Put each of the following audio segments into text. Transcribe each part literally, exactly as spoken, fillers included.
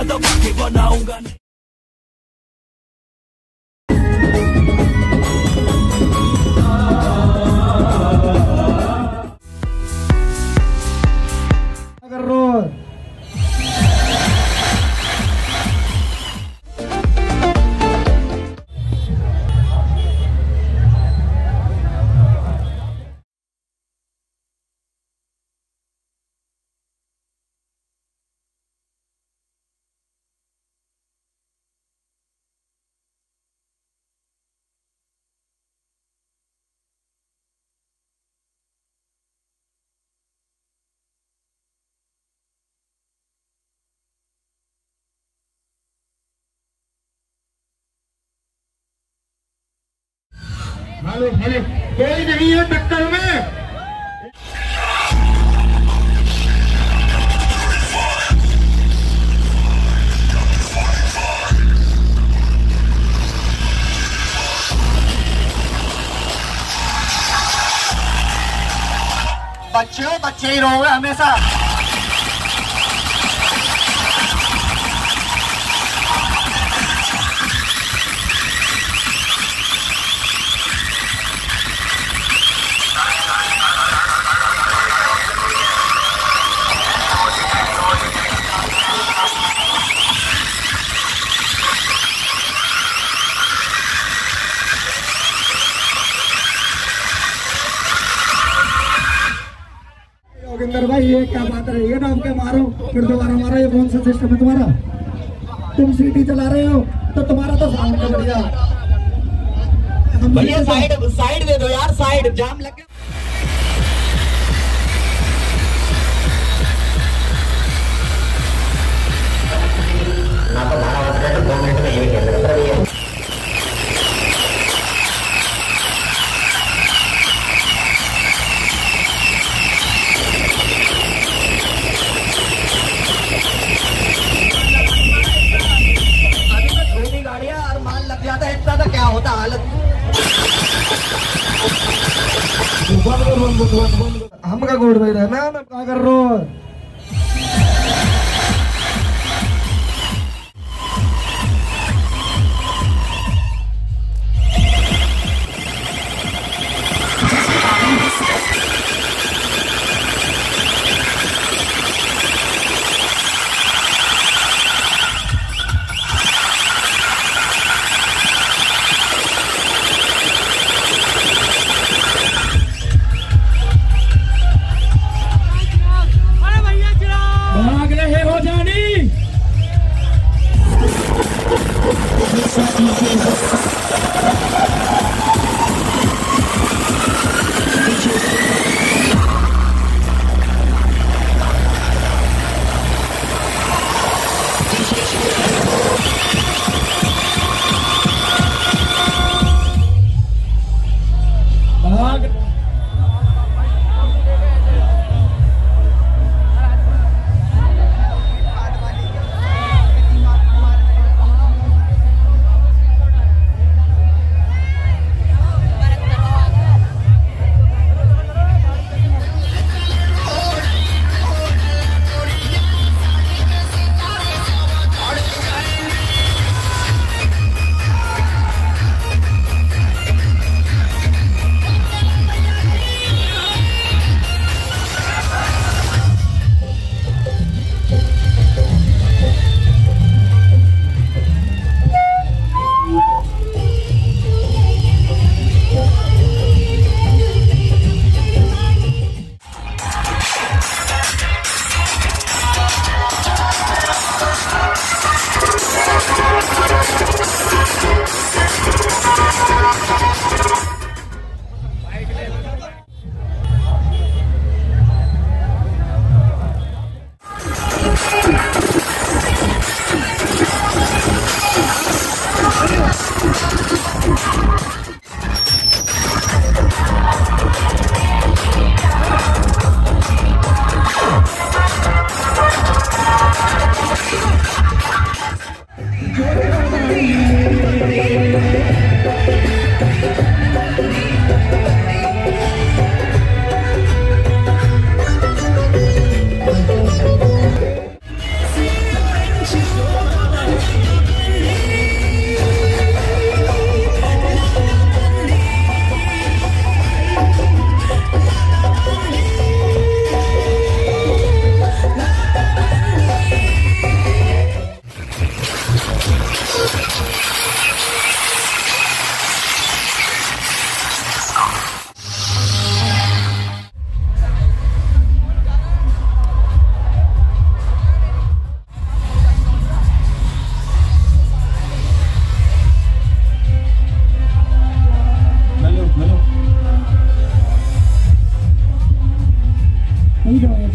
दबा दबा के बनाऊंगा। हेलो हेलो, कोई नहीं है टक्कर में। बच्चे हो, बच्चे ही रहोगे हमेशा। योगेंद्र भाई, ये क्या बात रही है? नाम के मारो फिर दोबारा मारो, ये कौन सा सिस्टम है तुम्हारा? तुम सीटी चला रहे हो तो तुम्हारा तो साउंड का बढ़िया। भैया साइड साइड दे दो यार, साइड जाम लग गया। ना तो बारह बज रहे तो दो मिनट में यही खेल रहे हैं। इतना तो क्या होता हालत। हम का गोड़ भाई रहना ना, क्या कर रहे हो?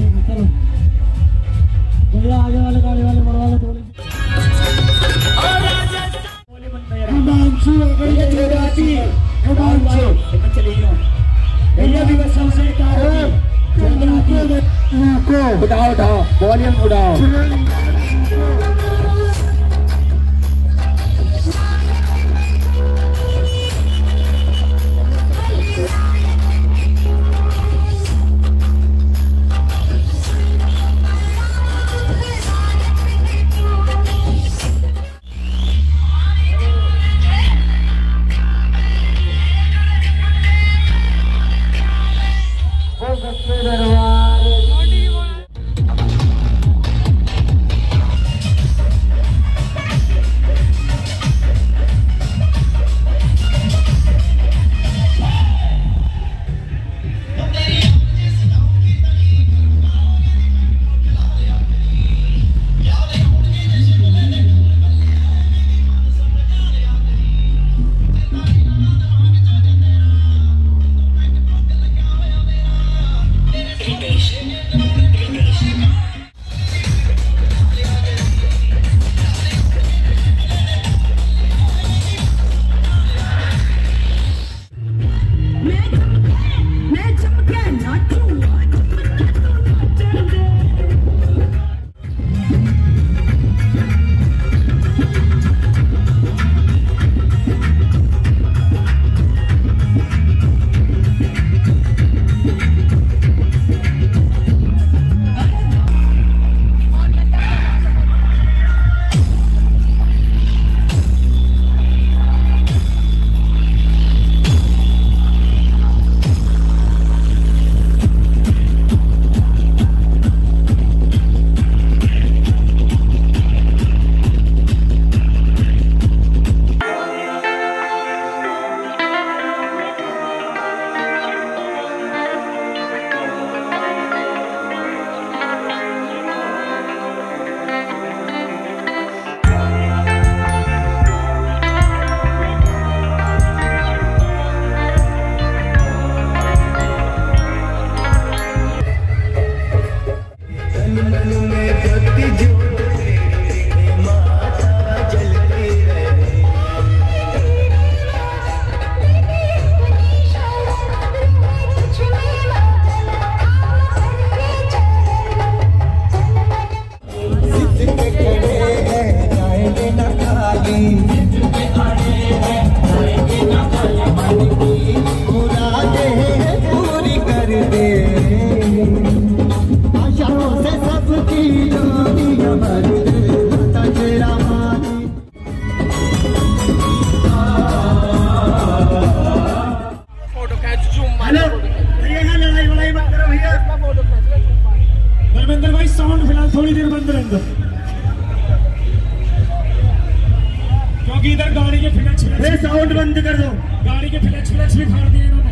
चलो भैया आगे वाले गाड़ी वाले मरवा लो थोड़ी उठाओ उठाओ वॉल्यूम उठाओ धर्मेंद्र भाई साउंड फिलहाल थोड़ी देर बंद रहेंगे क्योंकि इधर गाड़ी के फ्लैक्स साउंड बंद कर दो, गाड़ी के फ्लैक्स फ्लैक्स भी फाड़ दिए इन्होंने।